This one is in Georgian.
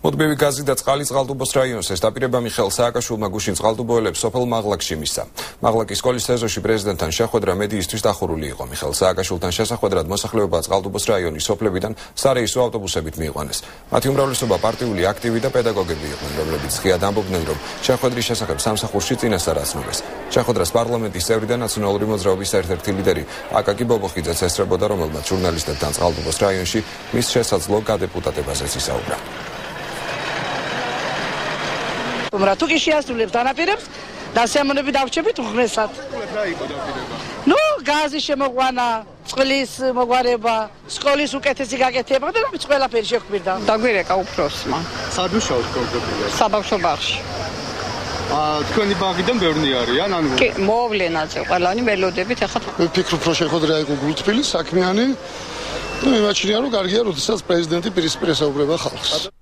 მოდბივი გაზი და წყალი წყალტუბოს რაიონს ესტაპირება მიხეილ სააკაშვილმა გუშინ წყალტუბოელებს სოფელ მაღლაკში მისცა. მაღლაკის სკოლის ეზოში პრეზიდენტთან შეხვედრა მედიისთვის დახურული იყო. მიხეილ სააკაშვილთან შესახვედრად მოსახლეობა წყალტუბოს რაიონის სოფლებიდან სარეისო ავტობუსებით მიიყვანეს. მათი უმრავლესობა პარტიული აქტივი და პედაგოგები იყვნენ, რომლებიც ღიად ამბობდნენ, რომ შეხვედრის შესახებ სამსახურში წინასწარ აცნობეს. შეხვედრას პარლამენტის წევრი და ნაციონალური მოძრაობის ერთ-ერთი ლიდერი აკაკი ბობოხიძეც ესწრებოდა, რომელმაც ჟურნალისტებთან წყალტუბოს რაიონში მის შესაძლო გადეპუტატებაზეც ისაუბრა. თუ კი შეასრულებს დანაპირებს და სიამოვნები დავჩებით უღმესად. ნუ გაზის შემოყვანა, წყლის მოგვარება, სკოლის უკეთესი გაკეთება და რაც ყველაფერი შეგვირდა. დაგვირეკა უფროსმა. სად მუშაობთ კონკრეტულად? საბავშვო ბაღში. თქვენი ბაღიდან ბევრი არიან, ანუ კი, მოვლენაზე ყველანი ველოდებით ახლა ვფიქრობ, რომ შეხვედრა იყო გულთბილი, საქმიანი. იმაჩნია, რომ კარგია, როდესაც პრეზიდენტი პირისპირ ესაუბრება ხალხს.